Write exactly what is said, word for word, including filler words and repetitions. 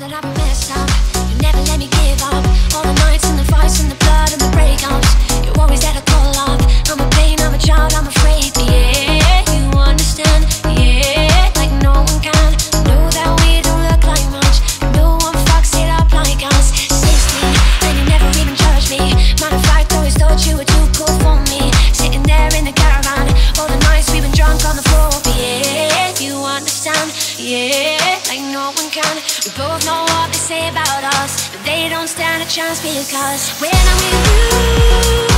but I've been messed up. You never let me give up. All the nights and the fights and the blood and the breakups. You always had a call up. I'm a pain, I'm a child, I'm afraid. Yeah, you understand. Yeah, like no one can. Know that we don't look like much. No one fucks it up like us. sixteen, and you never even judged me. Matter of fact, always thought you were too cool for me. Sitting there in the caravan, all the nights we've been drunk on the floor. Yeah, you understand. Yeah, like no one can. We both know what they say about us, but they don't stand a chance because when I'm with you